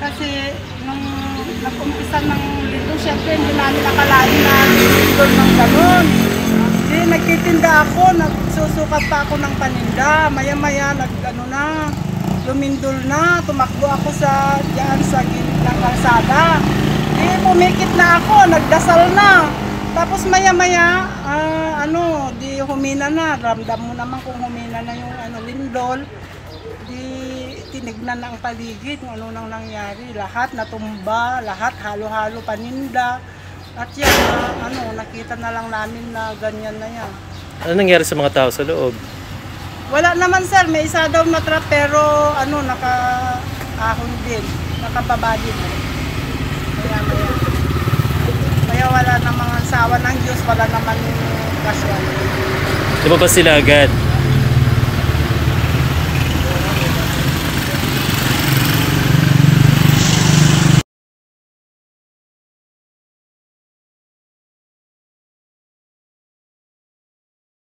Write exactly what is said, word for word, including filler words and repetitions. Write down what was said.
Kasi nung nag-umpisa ng lito, syempre hindi namin nakalain na lindol ng gano'n. Hindi, nagtitinda ako, nagsusukat pa ako ng paninda. Maya-maya, nag, ano na, lumindol na, tumakbo ako sa, diyan sa gilid ng kalsada. Di, pumikit na ako, nagdasal na. Tapos maya-maya, uh, ano, di humina na. Ramdam mo naman kung humina na yung ano, lindol. Di, tinignan na ang paligid kung ano nang nangyari. Lahat natumba, lahat halo-halo paninda. At yan, uh, ano, nakita na lang namin na ganyan na yan. Ano nangyari sa mga tao sa loob? Wala naman sir, may isa daw matrap pero ano, naka-ahon din, nakababa din. Kaya, kaya, kaya wala namang sawa ng Diyos, wala naman kasyan. Di ba ba sila agad?